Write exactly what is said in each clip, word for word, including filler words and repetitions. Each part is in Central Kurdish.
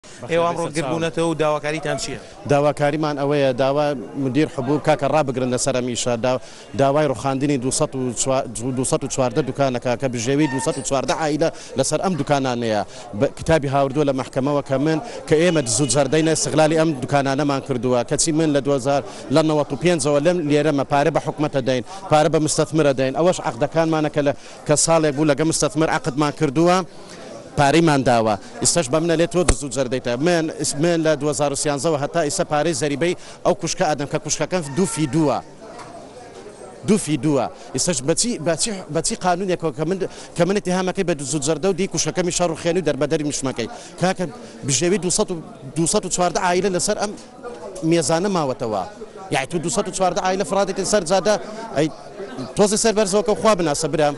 ئێوە ئەمڕۆ گربوونەتەوە و داواکاریتان چییە؟ داواکاریمان ئەوەیە داوا مدیر حبوب کاکە ڕابگرن لەسەر ئەمیشە داوای ڕوخاندنی دووسەد و چواردە دوکانەکە کە بژێوی دووسەد و چواردە عائیلە لەسەر ئەم دوکانانەیە کتابی هاوردووە لە محکەمەوە کە من کە ئێمە زوو جەردەینە استغلالی ئەم دوکانانەمان کردووە کەچی من لە دوهزار لە نەوەت و پێنجەوە لەم لێرەمە پارە بە حکومەتە دەین پارە بە مستەثمرە دەین ئەوەش عەقدەکانمانە کە ساڵێک بوو لەگە مستەثمر عەقدمان کردووە پارەیمان داوە ئێستاش بە منە لێت تۆ زوو جەردەیتە من من لە دوهزار و سیانزە هەتا ئێستا پارەی زەریبەی ئەو کوشکە ئەدەم کە کوشکەکەم دوو فی دووە دوو فی دووە ئێستاش بەچی قانونێکەوە کە من اتهامەکەی بە زوو جەردە و دی کوشەکەمی شەڕ و خێنی و دەربەدەری میشمەکەی کاکە بژێوی دووسەد و چواردە عائیلە لەسەر ئەم مێزانە ماوەتەوە یعنی تو دووسەد و چواردە عائیلە فرادێکن سەر جادە تۆزی سەر بەرزەوەکە خوا بناسە برام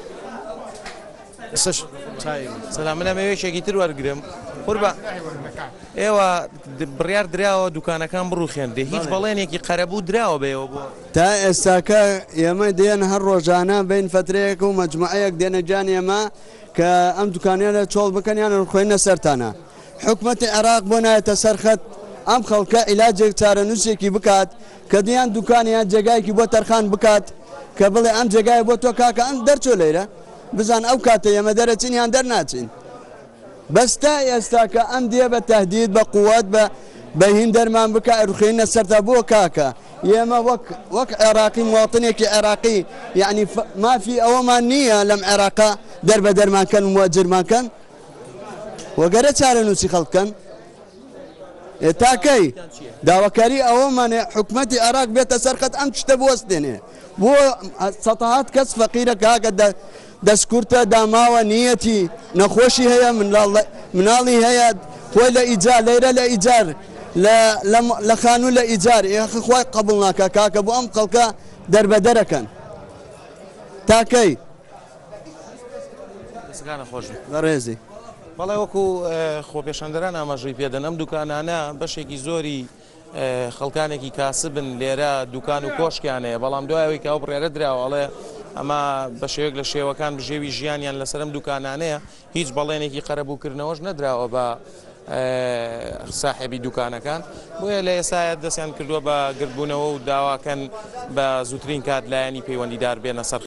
سلام منە مەوێشێکی تر وەرگرم قوربە ئێوە بڕیار دراوە دوکانەکان بڕوخێندێ هیچ بەڵێنێکی قەرەبوو دراوە بێەوە بۆ تا ئێستاکە ئێمە دێن هەر ڕۆژانە بین فترەیەک و مەجموعەیەک دێنەجان ئێمە کە ئەم دوکانیان لە چۆڵ بکەنیان ڕخۆینە سەرتانە حکومەتی عێراق بۆ نایەتە سەرخەت ئەم خەڵکە عیلاجێک چارەنووسێکی بکات کە دییان دوکانیان جێگایکی بۆ تەرخان بکات کە بڵێ ئەم جێگای بۆ تۆ کاکە ئەم دەرچۆ لێرە بزان ئەو کاتە ئێمە دەرەچین یان دەرناچین بەستا ئێستا کە ئەم دێ بە تەهدید بە قووەت بە بەهین دەرمان بکە ڕخێنە سەرتا بۆ کاکە ئێمە وەک عێراقی مواطنێکی عێراقی یعنی مافی ئەوەمان نییە لەم عێراقا دەربە دەرمانکەن موەجرمانکەن وەگەرە چارەنووسی خەڵکەن تاکەی داواکاری ئەوەمانێ حکومەتی عێراق بێتە سەرخەت ئەم شتە بوەستێنێ بۆ سەتاهات کەس فەقیرە کاکە دەستکورتە داماوە نیەتی نەخۆشی هەیە مناڵی هەیە خۆی لە ئیجار لەیرە لە ئیجار لە خانوو لە ئیجار خۆی قبول ناکە کاکە بۆ ئەم خەڵکە دەربەدەرەکەن تاکەی ڕێزی بەڵێ وەکو خۆپێشەندەران ئاماژەی پێدەن ئەم دوکانانە بەشێکی زۆری خەڵکانێکی کاسبن لێرە دوکان و کۆشکیانەیە بەڵام دوایەوەی کە ئەو بڕێرە دراوەڵێ ئەمە بە شێوەیەک لە شێوەکان بژێوی ژیانیان لەسەرم دوکانانەیە هیچ بەڵێنێکی قەرەبووکردنەوەش نەدراوە بە ساحێبی دوکانەکان بۆیە لە ئێسایە دەستیان کردووە بە گرتبوونەوە و داواکەن بە زووترین کات لایەنی پەیوەندیدار بێنە سەر